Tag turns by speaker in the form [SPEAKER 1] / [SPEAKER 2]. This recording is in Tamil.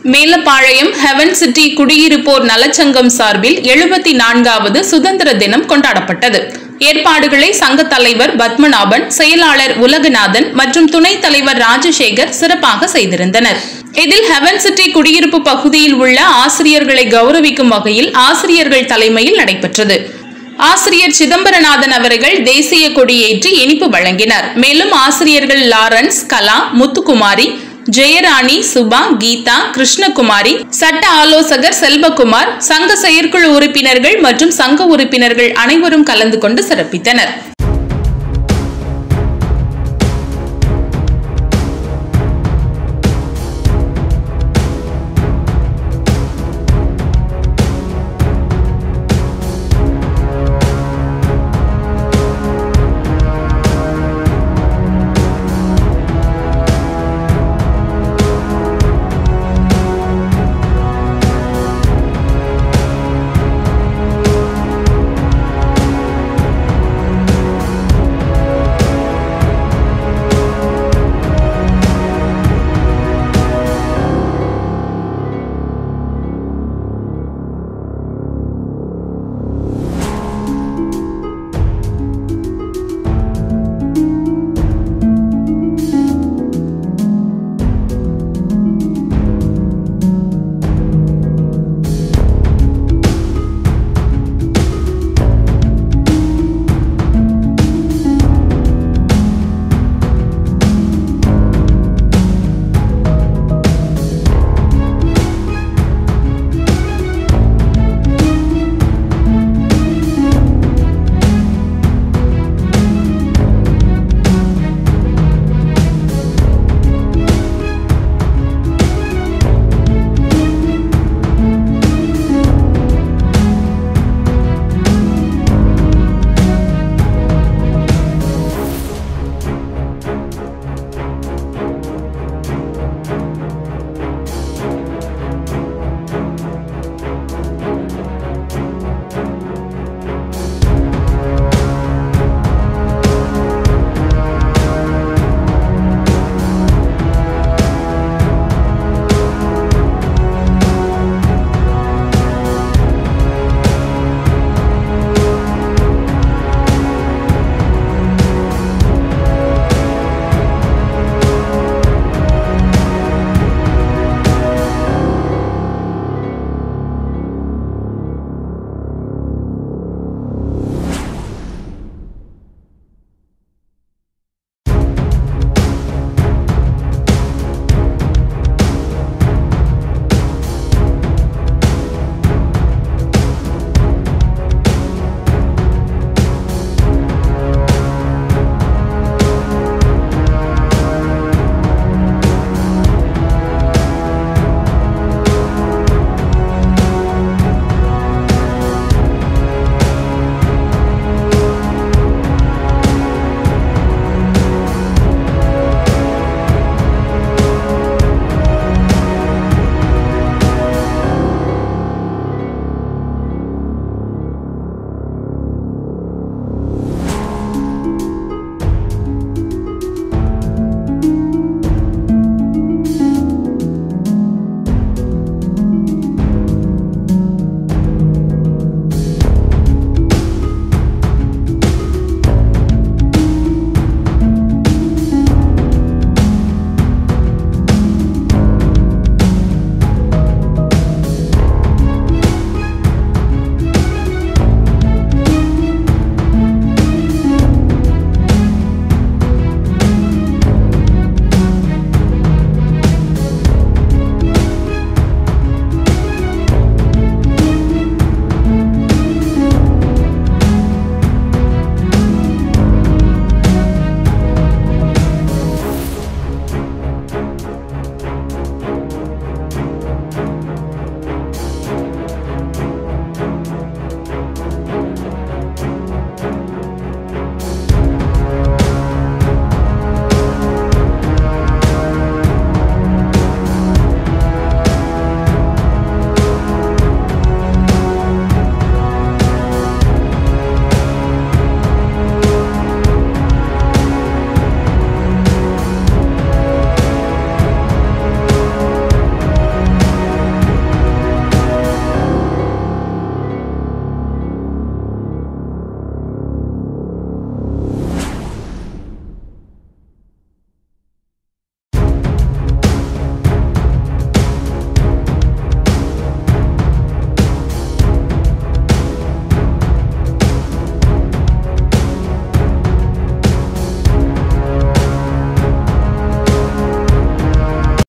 [SPEAKER 1] மேலப்பாளையம் ஹெவன் சிட்டி குடியிருப்போர் நலச்சங்கம் சார்பில் 74வது சுதந்திர தினம் கொண்டாடப்பட்டது. ஏற்பாடுகளை சங்க தலைவர் பத்மநாபன், செயலாளர் உலகநாதன் மற்றும் துணைத் தலைவர் ராஜசேகர் சிறப்பாக செய்திருந்தனர். இதில் ஹெவன் சிட்டி குடியிருப்பு பகுதியில் உள்ள ஆசிரியர்களை கௌரவிக்கும் வகையில் ஆசிரியர்கள் தலைமையில் நடைபெற்றது. ஆசிரியர் சிதம்பரநாதன் அவர்கள் தேசிய கொடியேற்றி இனிப்பு வழங்கினார். மேலும் ஆசிரியர்கள் லாரன்ஸ், கலா, முத்துக்குமாரி, ஜெயராணி, சுபா, கீதா, கிருஷ்ணகுமாரி, சட்ட ஆலோசகர் செல்வகுமார், சங்க செயற்குழு உறுப்பினர்கள் மற்றும் சங்க உறுப்பினர்கள் அனைவரும் கலந்து கொண்டு சிறப்பித்தனர்.